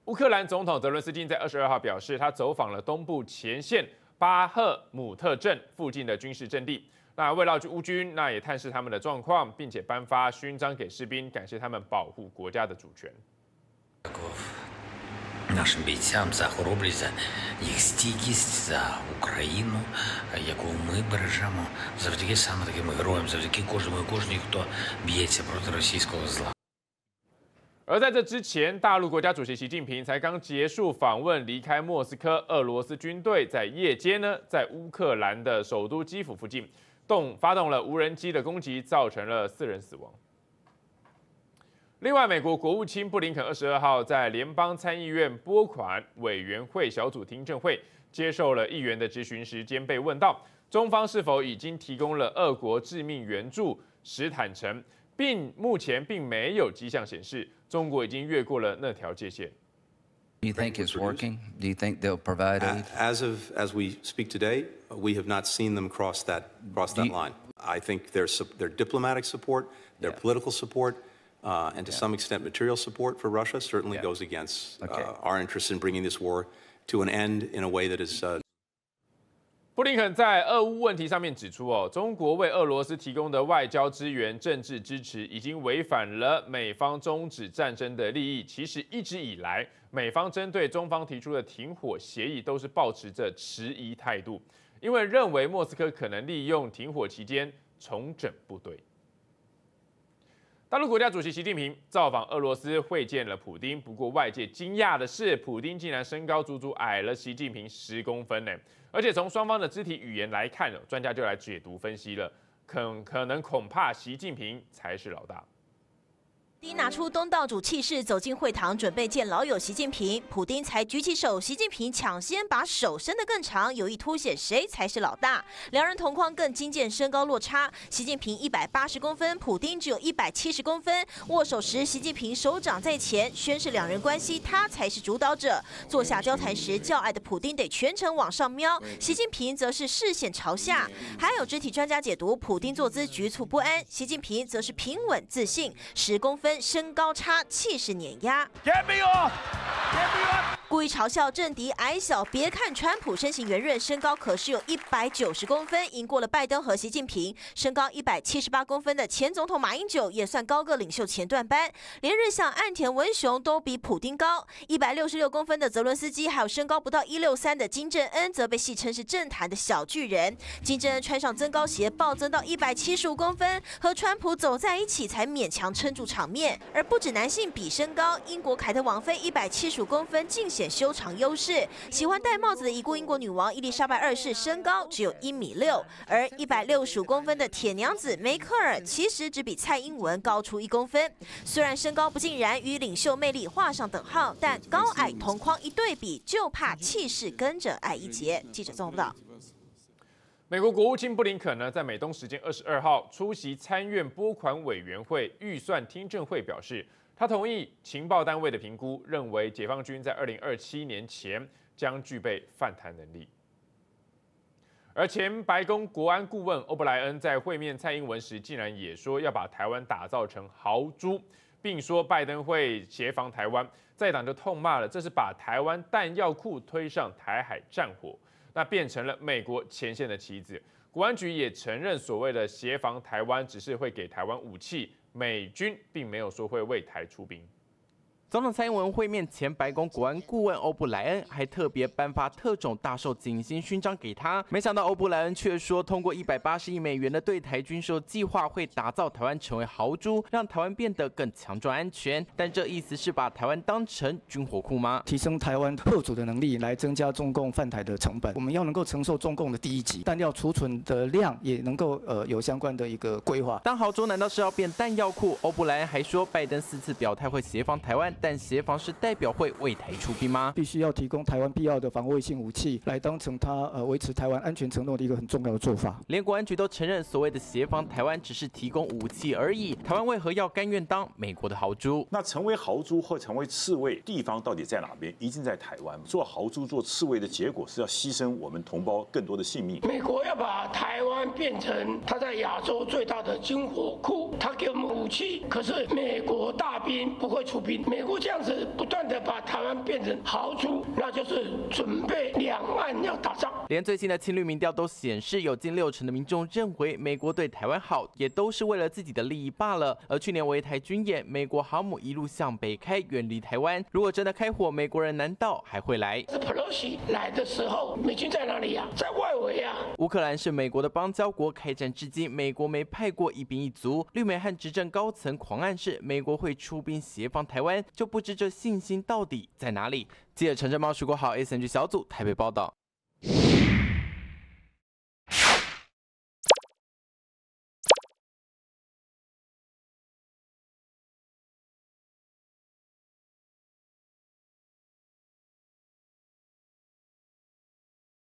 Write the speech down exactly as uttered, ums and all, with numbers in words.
乌克兰总统泽伦斯基在二十二号表示，他走访了东部前线巴赫姆特镇附近的军事阵地。那慰劳乌军，那也探视他们的状况，并且颁发勋章给士兵，感谢他们保护国家的主权。 Нашим бійцям за хоробрість, за їх стійкість за Україну, яку ми бережемо завдяки саме таким героям, завдяки кожному і кожній, хто б'ється проти російського зла. 而在这之前，大陆国家主席习近平才刚结束访问，离开莫斯科，俄罗斯军队在夜间呢，在乌克兰的首都基辅附近动发动了无人机的攻击，造成了四人死亡。 另外，美国国务卿布林肯二十二号在联邦参议院拨款委员会小组听证会接受了议员的质询时间，被问到中方是否已经提供了俄国致命援助时，坦诚，并目前并没有迹象显示中国已经越过了那条界限。 Do you think it's working? Do you think they'll provide aid? As of as we speak today, we have not seen them cross that cross that line. I think their their diplomatic support, their political support. Uh, and to yeah. some extent, material support for Russia certainly yeah. goes against okay. uh, our interest in bringing this war to an end in a way that is. Uh... 布林肯在俄乌问题上面指出，哦，中国为俄罗斯提供的外交支援、政治支持，已经违反了美方终止战争的利益。其实一直以来，美方针对中方提出的停火协议，都是抱持着迟疑态度，因为认为莫斯科可能利用停火期间重整部队。 大陆国家主席习近平造访俄罗斯，会见了普丁。不过外界惊讶的是，普丁竟然身高足足矮了习近平十公分呢！而且从双方的肢体语言来看，专家就来解读分析了，可可能恐怕习近平才是老大。 普丁拿出东道主气势走进会堂，准备见老友习近平。普丁才举起手，习近平抢先把手伸得更长，有意凸显谁才是老大。两人同框更惊见身高落差，习近平一百八十公分，普丁只有一百七十公分。握手时，习近平手掌在前，宣示两人关系，他才是主导者。坐下交谈时，较矮的普丁得全程往上瞄，习近平则是视线朝下。还有肢体专家解读，普丁坐姿局促不安，习近平则是平稳自信，十公分。 身高差，气势碾压。故意嘲笑政敌矮小，别看川普身形圆润，身高可是有一百九十公分，赢过了拜登和习近平。身高一百七十八公分的前总统马英九也算高个领袖前段班，连日向岸田文雄都比普丁高。一百六十六公分的泽伦斯基，还有身高不到一六三的金正恩，则被戏称是政坛的小巨人。金正恩穿上增高鞋，暴增到一百七十五公分，和川普走在一起才勉强撑住场面。而不止男性比身高，英国凯特王妃一百七十五公分，尽显修长优势。喜欢戴帽子的已故英国女王伊丽莎白二世身高只有一米六，而一百六十五公分的铁娘子梅克尔其实只比蔡英文高出一公分。虽然身高不尽然与领袖魅力画上等号，但高矮同框一对比，就怕气势跟着矮一截。记者综合报道。 美国国务卿布林肯呢，在美东时间二十二号出席参院拨款委员会预算听证会，表示他同意情报单位的评估，认为解放军在二零二七年前将具备犯台能力。而前白宫国安顾问欧布莱恩在会面蔡英文时，竟然也说要把台湾打造成豪猪，并说拜登会协防台湾。在党就痛骂了，这是把台湾弹药库推上台海战火。 那变成了美国前线的棋子。国安局也承认，所谓的协防台湾只是会给台湾武器，美军并没有说会为台出兵。 总统蔡英文会面前，白宫国安顾问欧布莱恩还特别颁发特种大绶锦星勋章给他。没想到欧布莱恩却说，通过一百八十亿美元的对台军售计划，会打造台湾成为豪猪，让台湾变得更强壮安全。但这意思是把台湾当成军火库吗？ 提升台湾后主的能力，来增加中共犯台的成本。我们要能够承受中共的第一击，弹药储存的量也能够呃有相关的一个规划。 当豪猪难道是要变弹药库？欧布莱恩还说，拜登四次表态会协防台湾。 但协防是代表会为台出兵吗？ 必须要提供台湾必要的防卫性武器，来当成他呃维持台湾安全承诺的一个很重要的做法。 连国安局都承认，所谓的协防台湾只是提供武器而已。台湾为何要甘愿当美国的豪猪？ 那成为豪猪或成为刺猬，地方到底在哪边？一定在台湾。做豪猪、做刺猬的结果是要牺牲我们同胞更多的性命。 美国要把台湾变成它在亚洲最大的军火库，它给我们武器，可是美国大兵不会出兵，美国这样子不断的把台湾变成豪猪，那就是准备两岸要打仗。 连最新的青绿民调都显示，有近六成的民众认为美国对台湾好，也都是为了自己的利益罢了。而去年围台军演，美国航母一路向北开，远离台湾。如果真的开火，美国人难道还会来？ 是佩洛西来的时候，美军在哪里呀、啊？在外围啊。 乌克兰是美国的邦交国，开战至今，美国没派过一兵一卒。绿媒和执政高层狂暗示美国会出兵协防台湾，就不知这信心到底在哪里。记者陈正茂、徐国豪 ，S N G 小组台北报道。